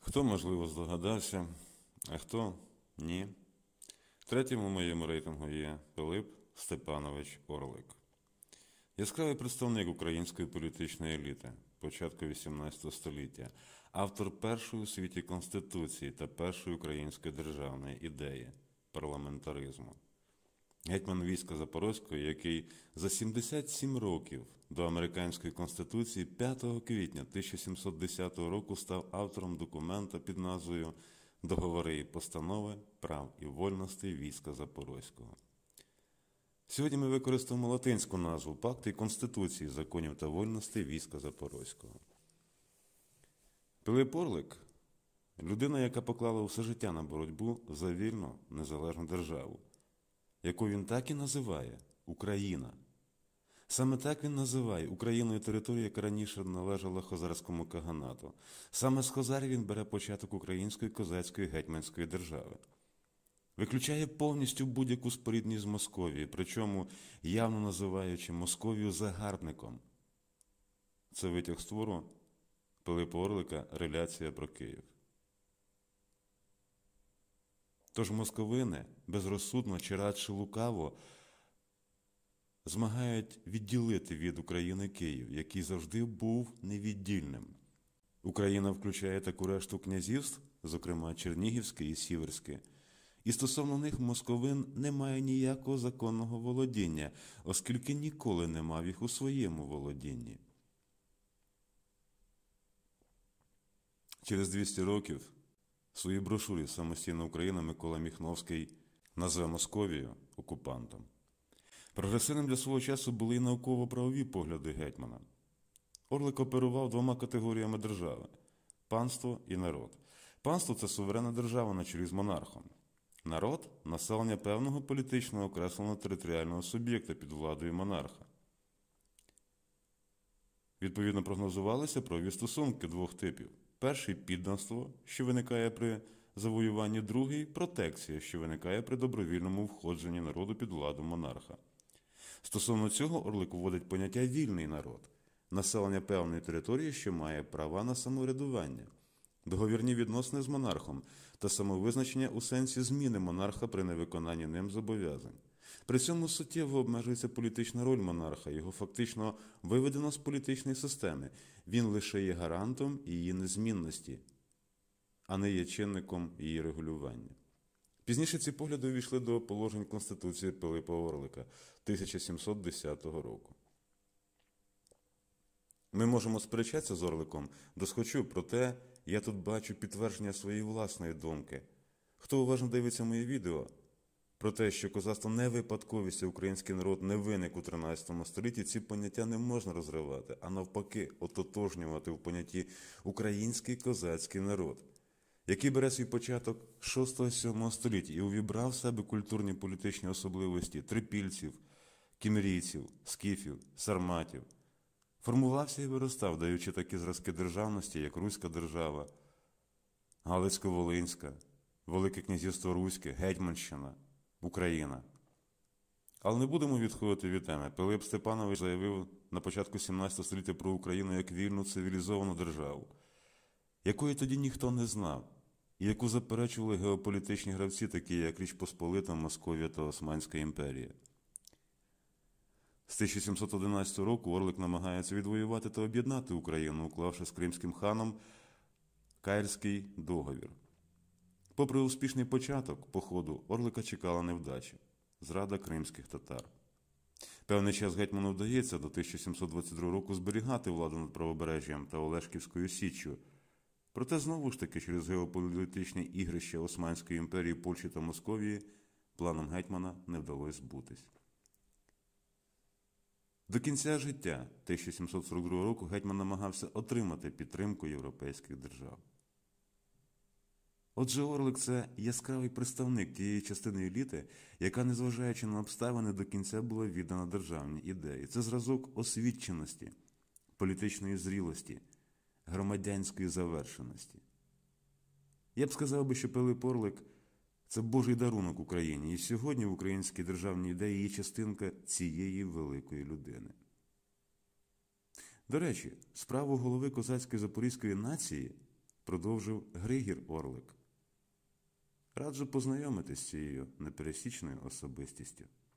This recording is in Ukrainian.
Хто, можливо, здогадався, а хто – ні. Третім у моєму рейтингу є Пилип Степанович Орлик. Яскравий представник української політичної еліти початку XVIII століття, автор першої у світі Конституції та першої української державної ідеї – парламентаризму. Гетьман війська Запорозького, який за 77 років до американської Конституції 5 квітня 1710 року став автором документа під назвою «Договори і постанови прав і вольностей війська Запорозького». Сьогодні ми використаємо латинську назву «Пакти і Конституції законів та вольностей війська Запорозького». Пилип Орлик – людина, яка поклала все життя на боротьбу за вільну, незалежну державу, яку він так і називає – Україна. Саме так він називає Україною територію, яка раніше належала Хозарському каганату. Саме з Хозарів він бере початок української козацької гетьманської держави. Виключає повністю будь-яку спорідність з Московією, причому явно називаючи Московію загарбником. Це витяг з твору Пилипа Орлика «Реляція про Київ». Тож московини безрозсудно чи радше лукаво змагають відділити від України Київ, який завжди був невіддільним. Україна включає таку решту князівств, зокрема Чернігівське і Сіверське, і стосовно них московин не має ніякого законного володіння, оскільки ніколи не мав їх у своєму володінні. Через 200 років в своїй брошурі «Самостійна Україна» Микола Міхновський назве Московію окупантом. Прогресивним для свого часу були і науково-правові погляди гетьмана. Орлик оперував двома категоріями держави – панство і народ. Панство – це суверенна держава на чолі з монархом. Народ – населення певного політичного окресленого територіального суб'єкта під владою монарха. Відповідно, прогнозувалися правові стосунки двох типів. Перший – підданство, що виникає при завоюванні, другий – протекція, що виникає при добровільному входженні народу під владу монарха. Стосовно цього Орлик вводить поняття «вільний народ» – населення певної території, що має права на самоврядування, договірні відносини з монархом та самовизначення у сенсі зміни монарха при невиконанні ним зобов'язань. При цьому суттєво обмежується політична роль монарха, його фактично виведено з політичної системи. Він лише є гарантом її незмінності, а не є чинником її регулювання. Пізніше ці погляди увійшли до положень Конституції Пилипа Орлика 1710 року. Ми можемо сперечатися з Орликом досхочу, проте я тут бачу підтвердження своєї власної думки. Хто уважно дивиться моє відео про те, що козацтво не випадковість, а український народ не виник у 13 столітті, ці поняття не можна розривати, а навпаки ототожнювати в понятті «український козацький народ», який бере свій початок 6-7 століття і увібрав в себе культурні політичні особливості трипільців, кімерійців, скіфів, сарматів. Формувався і виростав, даючи такі зразки державності, як Руська держава, Галицько-Волинська, Велике князівство Руське, Гетьманщина, Україна. Але не будемо відходити від теми. Пилип Степанович заявив на початку 17 століття про Україну як вільну цивілізовану державу, якої тоді ніхто не знав, і яку заперечували геополітичні гравці, такі як Річ Посполита, Московія та Османська імперія. З 1711 року Орлик намагається відвоювати та об'єднати Україну, уклавши з кримським ханом Каїрський договір. Попри успішний початок походу, Орлика чекала невдача – зрада кримських татар. Певний час гетьману вдається до 1722 року зберігати владу над Правобережжям та Олешківською Січчю. Проте, знову ж таки, через геополітичні ігрища Османської імперії, Польщі та Московії планам гетьмана не вдалося збутись. До кінця життя 1742 року гетьман намагався отримати підтримку європейських держав. Отже, Орлик – це яскравий представник тієї частини еліти, яка, незважаючи на обставини, до кінця була віддана державній ідеї. Це зразок освіченості, політичної зрілості, громадянської завершеності. Я б сказав, що Пилип Орлик – це Божий дарунок Україні, і сьогодні в українській державній ідеї є частинка цієї великої людини. До речі, справу голови козацької запорізької нації продовжив Григір Орлик. Раджу познайомитись з цією непересічною особистістю.